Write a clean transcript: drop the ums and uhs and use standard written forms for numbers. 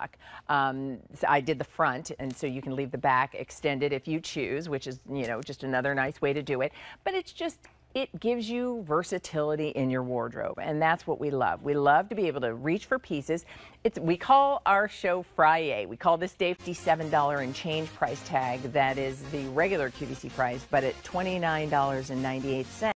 So I did the front, and so you can leave the back extended if you choose, which is, you know, just another nice way to do it. But it's just, it gives you versatility in your wardrobe, and that's what we love. We love to be able to reach for pieces. We call our show Friday. We call this day $57 and change price tag. That is the regular QVC price, but at $29.98.